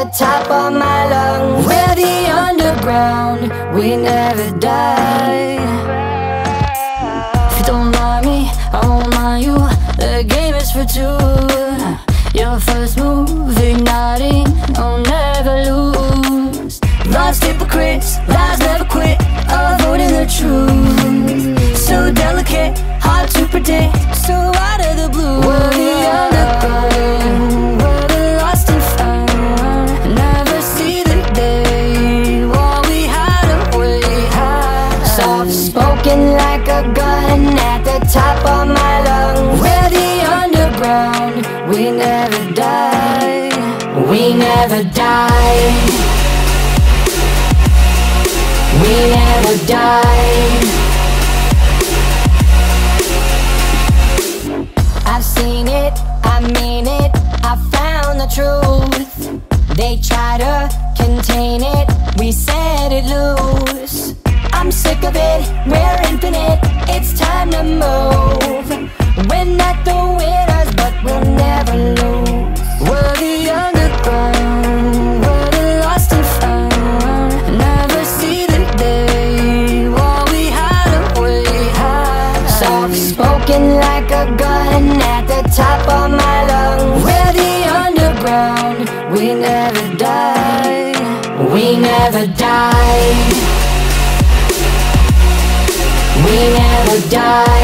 top of my lungs. We're the underground, we never die. If you don't mind me, I won't mind you. The game is for two. Your first move, igniting, I'll never lose. Lost hypocrites, lies never quit, avoiding the truth. So delicate, hard to predict, so out of the blue. We're the underground, we're the lost and found. Never see the day, while we hide away high. Soft spoken like a gun at the top of my lungs. We're the underground, we never die. We never die. We never die. I've seen it, I mean it, I found the truth. They try to contain it, we set it loose. I'm sick of it, we're infinite, it's time to move. We're not the winners, but we'll never lose. We're the underground, we're the lost and found. Never see the day, while we hide away high. Soft spoken like a gun at the top of my lungs. We're the underground, we never die. We never die. We never die.